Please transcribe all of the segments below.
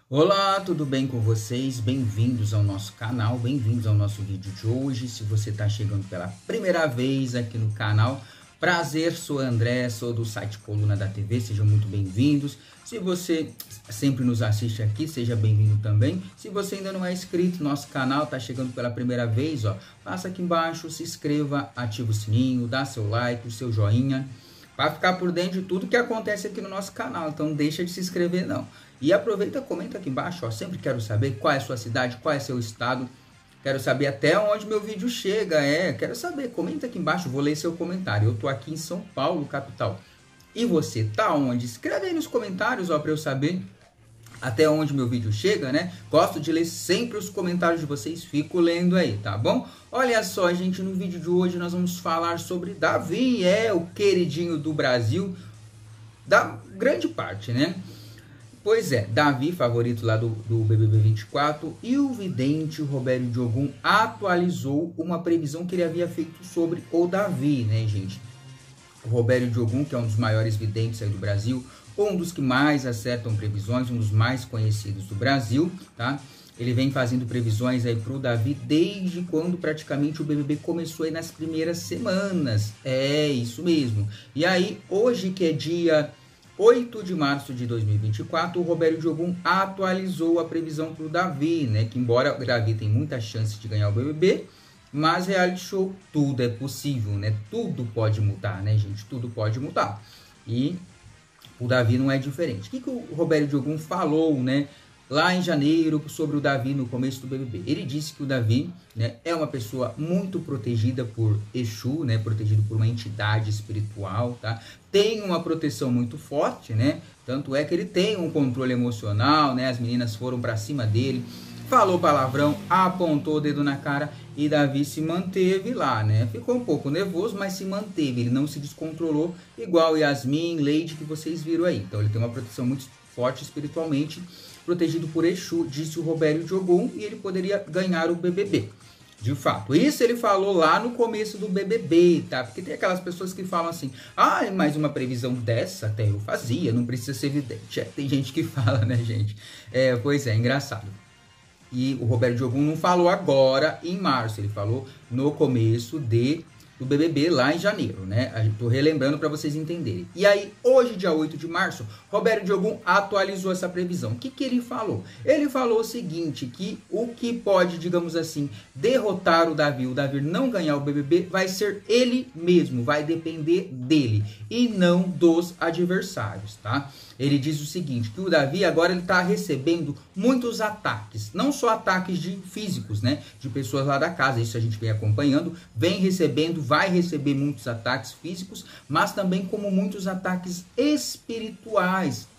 Olá, tudo bem com vocês? Bem-vindos ao nosso canal, bem-vindos ao nosso vídeo de hoje. Se você está chegando pela primeira vez aqui no canal, prazer, sou André, sou do site Coluna da TV, sejam muito bem-vindos. Se você sempre nos assiste aqui, seja bem-vindo também. Se você ainda não é inscrito no nosso canal, está chegando pela primeira vez, passa aqui embaixo, se inscreva, ativa o sininho, dá seu like, o seu joinha, para ficar por dentro de tudo que acontece aqui no nosso canal. Então, deixa de se inscrever, não. E aproveita, comenta aqui embaixo, sempre quero saber qual é a sua cidade, qual é seu estado. Quero saber até onde meu vídeo chega, quero saber, comenta aqui embaixo, vou ler seu comentário. Eu tô aqui em São Paulo, capital. E você tá onde? Escreve aí nos comentários, para eu saber até onde meu vídeo chega, né? Gosto de ler sempre os comentários de vocês, fico lendo aí, tá bom? Olha só, gente, no vídeo de hoje nós vamos falar sobre Davi, o queridinho do Brasil, da grande parte, né? Pois é, Davi, favorito lá do BBB 24, e o vidente Robério Diogun atualizou uma previsão que ele havia feito sobre o Davi, né, gente? O Robério Diogun, que é um dos maiores videntes aí do Brasil, um dos que mais acertam previsões, um dos mais conhecidos do Brasil, tá? Ele vem fazendo previsões aí pro Davi desde quando praticamente o BBB começou aí nas primeiras semanas. É, isso mesmo. E aí, hoje que é dia 8 de março de 2024, o Robério Diogun atualizou a previsão para o Davi, né? Que embora o Davi tenha muita chance de ganhar o BBB, mas reality show, tudo é possível, né? Tudo pode mudar, né, gente? Tudo pode mudar. E o Davi não é diferente. O que o Robério Diogun falou, né? Lá em janeiro, sobre o Davi no começo do BBB. Ele disse que o Davi, né, é uma pessoa muito protegida por Exu, né, protegido por uma entidade espiritual, tá? Tem uma proteção muito forte, né? Tanto é que ele tem um controle emocional, né? As meninas foram pra cima dele, falou palavrão, apontou o dedo na cara e Davi se manteve lá, né? Ficou um pouco nervoso, mas se manteve. Ele não se descontrolou, igual Yasmin, Lady, que vocês viram aí. Então ele tem uma proteção muito forte espiritualmente, protegido por Exu, disse o Robério Diogun, e ele poderia ganhar o BBB. De fato, isso ele falou lá no começo do BBB, tá? Porque tem aquelas pessoas que falam assim, mas uma previsão dessa até eu fazia, não precisa ser evidente. Tem gente que fala, né, gente? Pois é, engraçado. E o Robério Diogun não falou agora, em março, ele falou no começo do BBB lá em janeiro, né? Tô relembrando para vocês entenderem. E aí, hoje, dia 8 de março, Robério Diogun atualizou essa previsão. O que ele falou? Ele falou o seguinte, que o que pode, digamos assim, derrotar o Davi não ganhar o BBB, vai ser ele mesmo, vai depender dele e não dos adversários, tá? Ele diz o seguinte, que o Davi agora ele tá recebendo muitos ataques, não só ataques de físicos, né, de pessoas lá da casa, isso a gente vem acompanhando, vem recebendo, vai receber muitos ataques físicos, mas também como muitos ataques espirituais.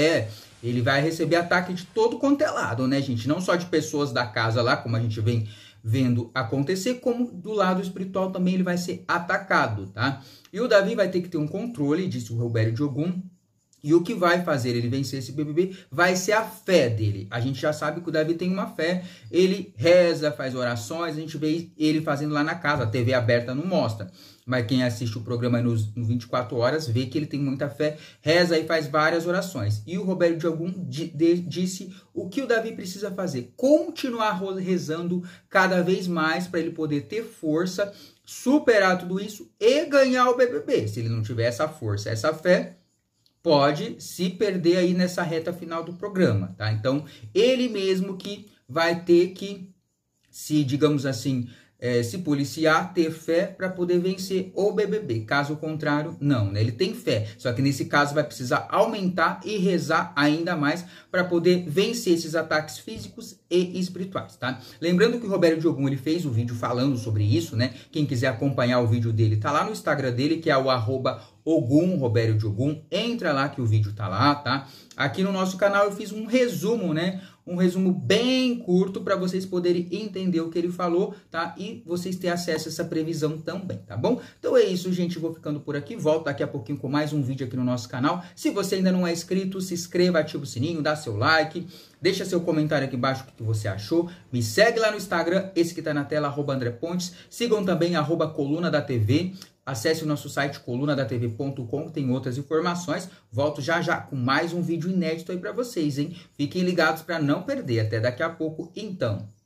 Ele vai receber ataque de todo quanto é lado, né, gente, não só de pessoas da casa lá, como a gente vem vendo acontecer, como do lado espiritual também ele vai ser atacado, tá? E o Davi vai ter que ter um controle, disse o Robério Diogun. E o que vai fazer ele vencer esse BBB vai ser a fé dele. A gente já sabe que o Davi tem uma fé, ele reza, faz orações, a gente vê ele fazendo lá na casa, a TV aberta não mostra. Mas quem assiste o programa no 24 horas vê que ele tem muita fé, reza e faz várias orações. E o Robério Diogun disse o que o Davi precisa fazer, continuar rezando cada vez mais para ele poder ter força, superar tudo isso e ganhar o BBB. Se ele não tiver essa força, essa fé, pode se perder aí nessa reta final do programa, tá? Então, ele mesmo que vai ter que se, digamos assim, se policiar, ter fé para poder vencer o BBB. Caso contrário, não, né? Ele tem fé, só que nesse caso vai precisar aumentar e rezar ainda mais para poder vencer esses ataques físicos e espirituais, tá? Lembrando que o Robério Diogun, ele fez o vídeo falando sobre isso, né? Quem quiser acompanhar o vídeo dele, tá lá no Instagram dele, que é o @Ogum Robério Diogun, entra lá que o vídeo tá lá, tá? Aqui no nosso canal eu fiz um resumo, né? Um resumo bem curto para vocês poderem entender o que ele falou, tá? E vocês terem acesso a essa previsão também, tá bom? Então é isso, gente. Vou ficando por aqui. Volto daqui a pouquinho com mais um vídeo aqui no nosso canal. Se você ainda não é inscrito, se inscreva, ativa o sininho, dá seu like, deixa seu comentário aqui embaixo o que você achou. Me segue lá no Instagram, esse que tá na tela, @André Pontes. Sigam também @Coluna da TV. Acesse o nosso site colunadatv.com, que tem outras informações. Volto já já com mais um vídeo inédito aí para vocês, hein? Fiquem ligados para não perder. Até daqui a pouco, então.